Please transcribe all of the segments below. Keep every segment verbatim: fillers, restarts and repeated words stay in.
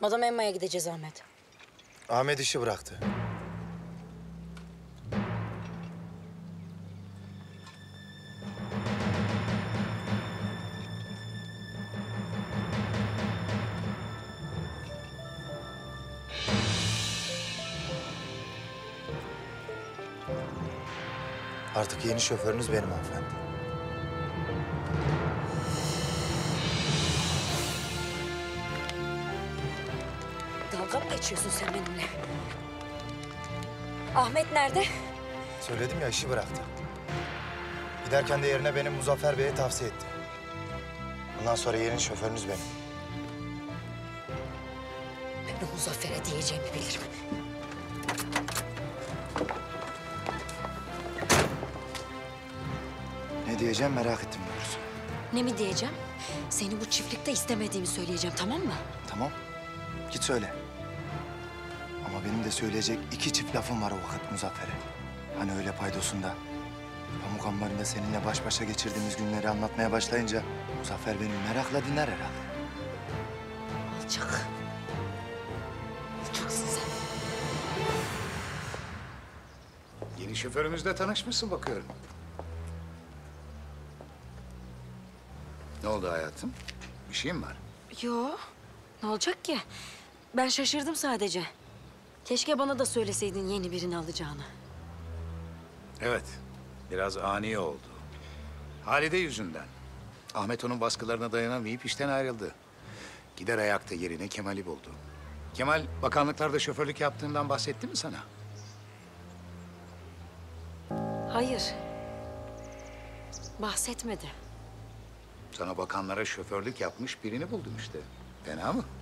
Madame Emma'ya gideceğiz Ahmet. Ahmet işi bıraktı. Artık yeni şoförünüz benim hanımefendi. Dalga mı geçiyorsun sen benimle? Ahmet nerede? Söyledim ya, işi bıraktı. Giderken de yerine beni Muzaffer Bey'e tavsiye etti. Bundan sonra yeni şoförünüz benim. Ben o Muzaffer'e diyeceğimi bilirim. Ne diyeceğim merak ettim doğrusu. Ne mi diyeceğim? Seni bu çiftlikte istemediğimi söyleyeceğim, tamam mı? Tamam, git söyle. Ama benim de söyleyecek iki çift lafım var o vakit Muzaffer'e. Hani öyle paydosunda. Pamuk ambarında seninle baş başa geçirdiğimiz günleri anlatmaya başlayınca Muzaffer beni merakla dinler herhalde. Alçak. Alçaksın sen. Yeni şoförümüzle tanışmışsın bakıyorum. Ne oldu hayatım? Bir şeyin mi var? Yo, ne olacak ki? Ben şaşırdım sadece. Keşke bana da söyleseydin yeni birini alacağını. Evet, biraz ani oldu. Halide yüzünden. Ahmet onun baskılarına dayanamayıp işten ayrıldı. Gider ayakta yerine Kemal'i buldu. Kemal bakanlıklarda şoförlük yaptığından bahsetti mi sana? Hayır. Bahsetmedi. Sana bakanlara şoförlük yapmış birini buldum işte. Fena mı?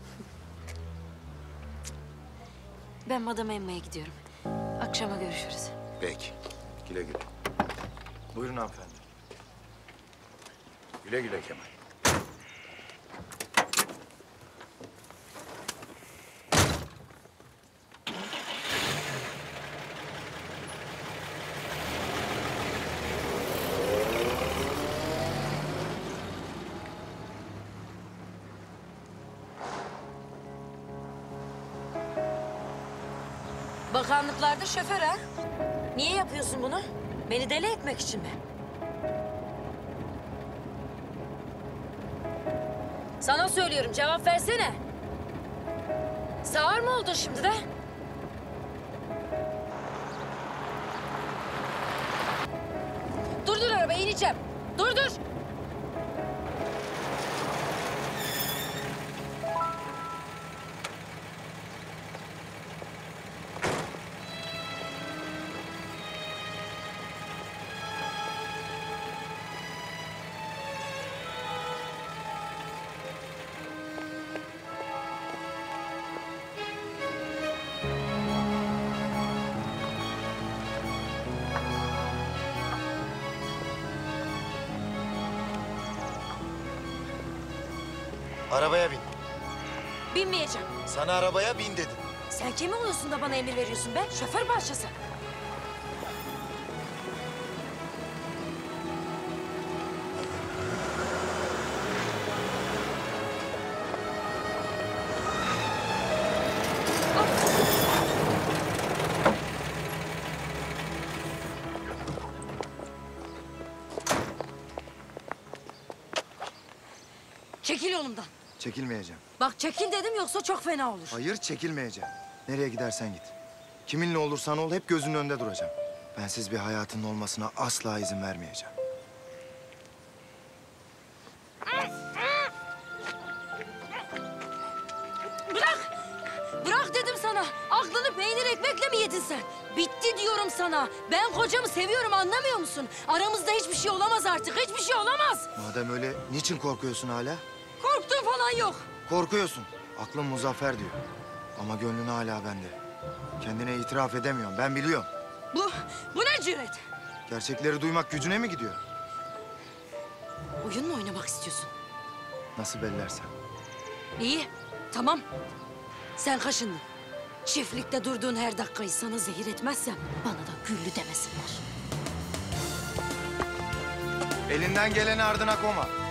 Ben Madame Emma'ya gidiyorum. Akşama görüşürüz. Peki. Güle güle. Buyurun hanımefendi. Güle güle Kemal. Bakanlıklarda şoför ha? Niye yapıyorsun bunu? Beni deli etmek için mi? Sana söylüyorum, cevap versene. Sağır mı oldun şimdi de? Durdur arabayı, ineceğim. Durdur. Arabaya bin. Binmeyeceğim. Sana arabaya bin dedim. Sen kim oluyorsun da bana emir veriyorsun be? Şoför parçası. Çekil yolumdan. Çekilmeyeceğim. Bak çekil dedim yoksa çok fena olur. Hayır, çekilmeyeceğim. Nereye gidersen git. Kiminle olursan ol hep gözünün önünde duracağım. Bensiz bir hayatının olmasına asla izin vermeyeceğim. Bırak! Bırak dedim sana. Aklını peynir ekmekle mi yedin sen? Bitti diyorum sana. Ben kocamı seviyorum, anlamıyor musun? Aramızda hiçbir şey olamaz artık. Hiçbir şey olamaz. Madem öyle niçin korkuyorsun hala? Korktuğum falan yok. Korkuyorsun. Aklın Muzaffer diyor. Ama gönlün hala bende. Kendine itiraf edemiyorsun. Ben biliyorum. Bu, bu ne cüret? Gerçekleri duymak gücüne mi gidiyor? Oyun mu oynamak istiyorsun? Nasıl bellersen. İyi, tamam. Sen kaşındın. Çiftlikte durduğun her dakikayı sana zehir etmezsem bana da güllü demesinler. Elinden geleni ardına koma.